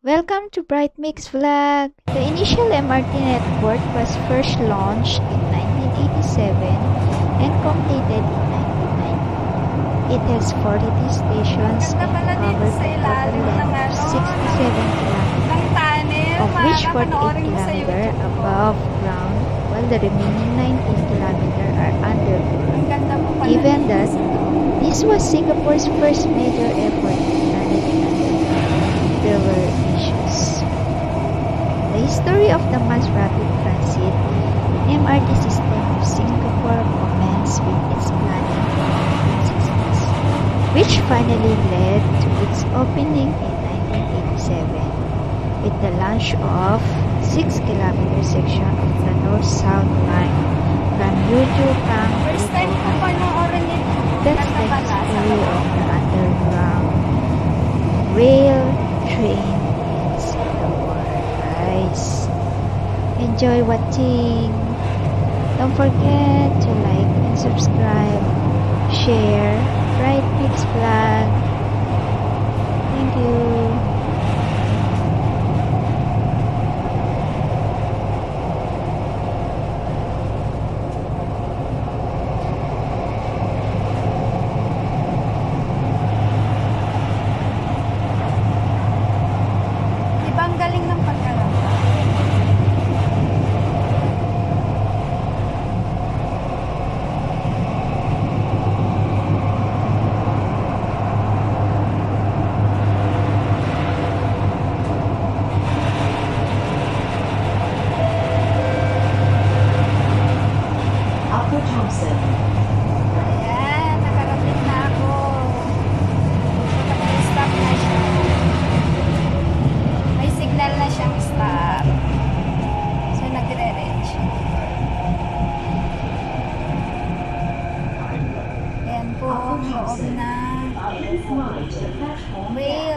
Welcome to Bright Mix Vlog. The initial MRT network was first launched in 1987 and completed in 1990. It has 42 stations and covers a total length of 67 kilometers, of which 48 kilometers above ground, while the remaining 19 kilometers are underground. Given that this was Singapore's first major effort to run it underground, there were issues. The history of the mass rapid transit MRT system of Singapore commenced with its planning in the 1960s, which finally led to its opening in 1987 with the launch of 6-kilometer section of the North-South line from Yuju Kang to Kohan. That's the history of the underground rail train in Singapore, guys. Enjoy watching. Don't forget to like and subscribe, share Bright Mix Vlog. Thank you. Ang galing ng pagkalamba. Upper Thompson. Ayan, nakarating na ako. Stop na siya. May signal na siyang stop. So, nagre-reach. Ayan po, loob na. Rail